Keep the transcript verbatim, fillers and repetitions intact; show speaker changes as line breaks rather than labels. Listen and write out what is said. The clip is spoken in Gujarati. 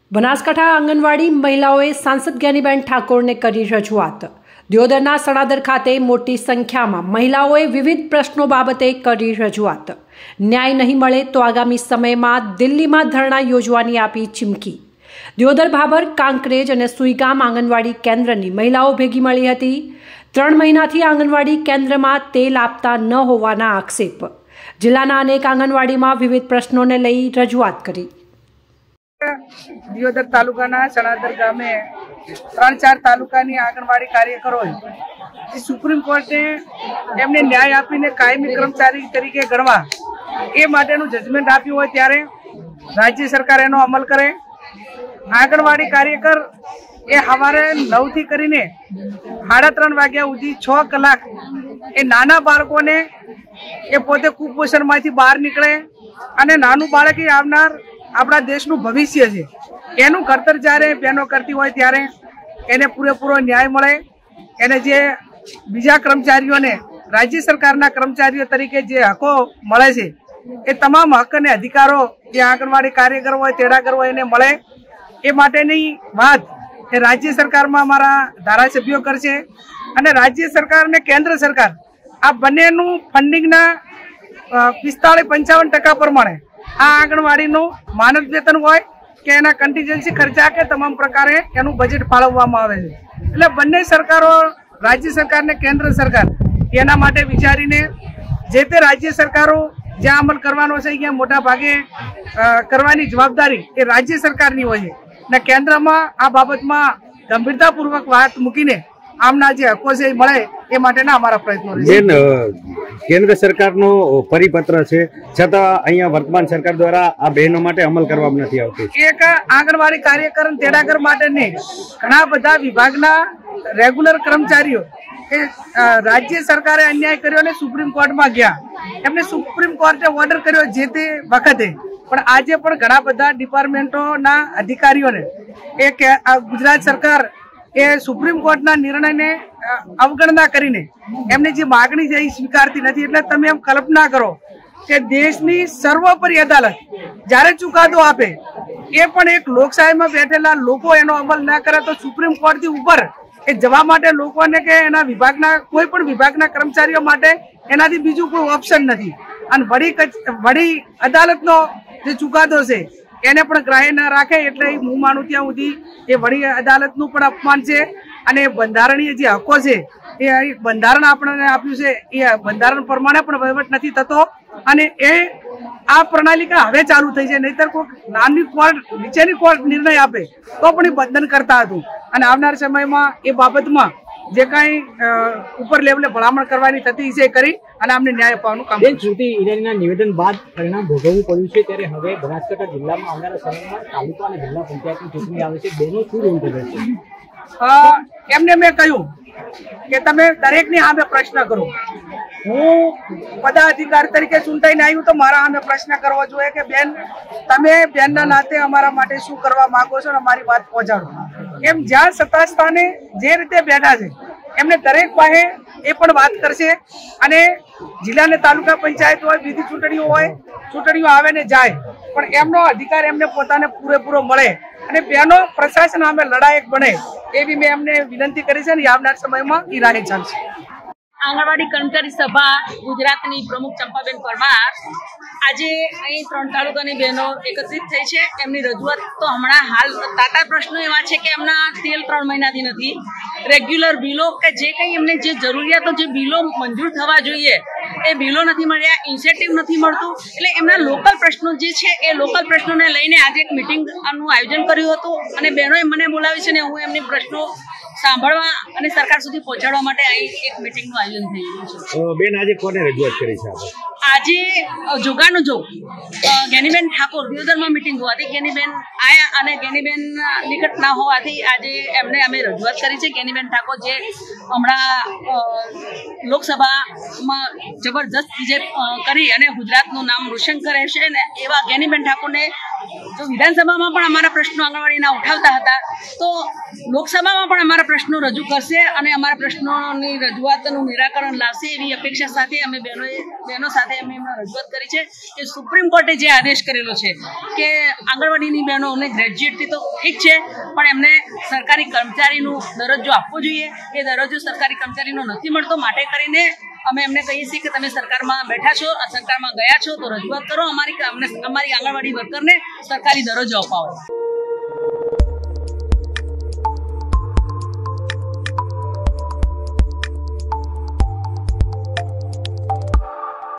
બનાસકાંઠા આંગણવાડી મહિલાઓએ સાંસદ જ્ઞાનીબેન ઠાકોરને કરી રજૂઆત। દિયોદરના સણાદર ખાતે મોટી સંખ્યામાં મહિલાઓએ વિવિધ પ્રશ્નો બાબતે કરી રજૂઆત। ન્યાય નહીં મળે તો આગામી સમયમાં દિલ્હીમાં ધરણા યોજવાની આપી ચીમકી। દિયોદર, ભાભર, કાંકરેજ અને સુઈગામ આંગણવાડી કેન્દ્રની મહિલાઓ ભેગી મળી હતી। ત્રણ મહિનાથી આંગણવાડી કેન્દ્રમાં તેલ આપતા ન હોવાના આક્ષેપ। જિલ્લાના અનેક આંગણવાડીમાં વિવિધ પ્રશ્નોને લઈ રજૂઆત કરી।
દિયોદર તાલુકાના સણાદર ગામે ત્રણ ચાર તાલુકાની આંગણવાડી કાર્યકરોએ સુપ્રીમ કોર્ટે એમને ન્યાય આપીને કાયમી કર્મચારી તરીકે ગણવા એ માટેનું જજમેન્ટ આપ્યું હોય ત્યારે રાજ્ય સરકાર એનો અમલ કરે। આંગણવાડી કાર્યકર એ સવારે નવ થી કરીને સાડા ત્રણ વાગ્યા સુધી છ કલાક એ નાના બાળકોને એ પોતે કુપોષણમાંથી બહાર નીકળે અને નાનું બાળક એ આવનાર આપણા દેશનું ભવિષ્ય છે, એનું ઘડતર જ્યારે બહેનો કરતી હોય ત્યારે એને પૂરેપૂરો ન્યાય મળે। એને જે બીજા કર્મચારીઓને રાજ્ય સરકારના કર્મચારીઓ તરીકે જે હકો મળે છે એ તમામ હક અને અધિકારો જે આંગણવાડી કાર્યકર હોય, તેડાગર હોય એને મળે। એ માટેની વાત એ રાજ્ય સરકારમાં અમારા ધારાસભ્યો કરશે અને રાજ્ય સરકાર અને કેન્દ્ર સરકાર આ બંનેનું ફંડિંગના પિસ્તાળીસ પંચાવન ટકા પ્રમાણે આ આંગણવાડીનું માનદ વેતન હોય કે એના કન્ટીજન્સી ખર્ચા કે તમામ પ્રકારે એનું બજેટ ફાળવવામાં આવે છે। એટલે બંને સરકારો, રાજ્ય સરકાર ને કેન્દ્ર સરકાર એના માટે વિચારીને જે તે રાજ્ય સરકારો જ્યાં અમલ કરવાનો છે ત્યાં મોટા ભાગે કરવાની જવાબદારી એ રાજ્ય સરકારની હોય છે ને કેન્દ્રમાં આ બાબતમાં ગંભીરતાપૂર્વક વાત મૂકીને આમના જે હકો છે એ મળે એ માટેના અમારા પ્રયત્નો છે।
કેન્દ્ર સરકારનો પરિપત્ર છે છતાં અહીંયા વર્તમાન સરકાર દ્વારા આ બહેનો માટે અમલ કરવામાં નથી આવતું।
એક આંગણવાડી કાર્યકર તેડાગર માટે નહીં, ઘણા બધા વિભાગના રેગ્યુલર કર્મચારીઓ એ રાજ્ય સરકારે અન્યાય કર્યો અને સુપ્રીમ કોર્ટમાં ગયા, એમને સુપ્રીમ કોર્ટે ઓર્ડર કર્યો જે તે વખતે, પણ આજે પણ ઘણા બધા ડિપાર્ટમેન્ટોના અધિકારીઓને એ ગુજરાત સરકાર એ સુપ્રીમ કોર્ટના નિર્ણયને અવગણના કરીને એમની જે માગણી છે એ સ્વીકારતી નથી। એટલે તમે એમ કલ્પના કરો કે દેશની સર્વોપરી અદાલત જ્યારે ચુકાદો આપે એ પણ એક લોકશાહીમાં બેઠેલા લોકો એનો અમલ ના કરે તો સુપ્રીમ કોર્ટથી ઉપર એ જવા માટે લોકોને કે એના વિભાગના કોઈ પણ વિભાગના કર્મચારીઓ માટે એનાથી બીજું કોઈ ઓપ્શન નથી। અને વડી વડી અદાલતનો જે ચુકાદો છે એને પણ ગ્રાહ્ય ન રાખે એટલે હું માનું ત્યાં સુધી એ વડી અદાલતનું પણ અપમાન છે અને બંધારણીય જે હકો છે એ બંધારણ આપણને આપ્યું છે એ બંધારણ પ્રમાણે પણ વહીવટ નથી થતો અને એ આ પ્રણાલિકા હવે ચાલુ થઈ છે, નહીતર કોઈ નાની કોર્ટ નીચેની કોર્ટ નિર્ણય આપે તો પણ એ બંધન કરતા હતું અને આવનાર સમયમાં એ બાબતમાં જે કાંઈ ઉપર લેવલે ભલામણ કરવાની થતી છે કરી અને અમને ન્યાય અપાવવાનું કામ।
શ્રુતિ ઈરાનીના નિવેદન બાદ પરિણામ ભોગવવું પડ્યું છે ત્યારે હવે બનાસકાંઠા જિલ્લામાં આવનારા સમયમાં તાલુકા અને જિલ્લા પંચાયતની ચૂંટણી આવે છે, બેનો શું રોલ ભજવશે?
એમને મેં કહ્યું કે તમે દરેકની સામે પ્રશ્ન કરો। હું પદાધિકારી તરીકે ચૂંટાઈને આવ્યું તો મારા સામે પ્રશ્ન કરવો જોઈએ કે બેન તમે બેનના નાતે અમારા માટે શું કરવા માંગો છો અને અમારી વાત પહોંચાડો। એમ જ્યાં સત્તા સ્થાને જે રીતે બેઠા છે એમને દરેક પાસે એ પણ વાત કરશે અને જિલ્લા ને તાલુકા પંચાયત હોય, બીજી ચૂંટણીઓ હોય, ચૂંટણીઓ આવે ને જાય પણ એમનો અધિકાર એમને પોતાને પૂરેપૂરો મળે અને બહેનો પ્રશાસન સામે લડાયક બને એવી મેં એમને વિનંતી કરી છે અને આવનાર સમયમાં એ રાહે ચાલશે।
આંગણવાડી કર્મચારી સભા ગુજરાતની પ્રમુખ ચંપાબેન પરમાર આજે અહીં ત્રણ તાલુકાની બહેનો એકત્રિત થઈ છે। એમની રજૂઆત તો હમણાં હાલ તાતા પ્રશ્નો એવા છે કે એમના તેલ ત્રણ મહિનાથી નથી, રેગ્યુલર બિલો કે જે કંઈ એમને જે જરૂરિયાતો જે બિલો મંજૂર થવા જોઈએ એ બિલો નથી મળ્યા, ઇન્સેન્ટિવ નથી મળતું, એટલે એમના લોકલ પ્રશ્નો જે છે એ લોકલ પ્રશ્નોને લઈને આજે એક મિટિંગનું આયોજન કર્યું હતું અને બહેનોએ મને બોલાવી છે ને હું એમની પ્રશ્નો સાંભળવા અને સરકાર સુધી પહોંચાડવા માટે અહીં એક મિટિંગનું આયોજન થઈ રહ્યું છે।
બેન આજે કોને રજૂઆત કરી છે?
આજે જોગાનું જોગ જ્ઞાનીબેન ઠાકોર દિયોદરમાં મિટિંગ હોવાથી જ્ઞાનીબેન આયા અને જ્ઞાનીબેન નિકટ ના હોવાથી આજે એમને અમે રજૂઆત કરી છે। જ્ઞાનીબેન ઠાકોર જે હમણાં લોકસભામાં જબરજસ્ત વિજય કરી અને ગુજરાતનું નામ રોશન કરે છે ને એવા જ્ઞાનીબેન ઠાકોરને જો વિધાનસભામાં પણ અમારા પ્રશ્નો આંગણવાડીના ઉઠાવતા હતા તો લોકસભામાં પણ અમારા પ્રશ્નો રજૂ કરશે અને અમારા પ્રશ્નોની રજૂઆતનું નિરાકરણ લાવશે એવી અપેક્ષા સાથે અમે બહેનોએ બહેનો સાથે અમે એમાં રજૂઆત કરી છે કે સુપ્રીમ કોર્ટે જે આદેશ કરેલો છે કે આંગણવાડીની બહેનોને ગ્રેજ્યુએટથી તો ઠીક છે પણ એમને સરકારી કર્મચારીનો દરજ્જો આપવો જોઈએ. એ દરજ્જો સરકારી કર્મચારીનો નથી મળતો, માટે કરીને અમે એમને કહીએ છીએ કે તમે સરકારમાં બેઠા છો, સરકારમાં ગયા છો તો રજૂઆત કરો, અમારી અમને અમારી આંગણવાડી વર્કરને સરકારી દરજ્જો અપાવો.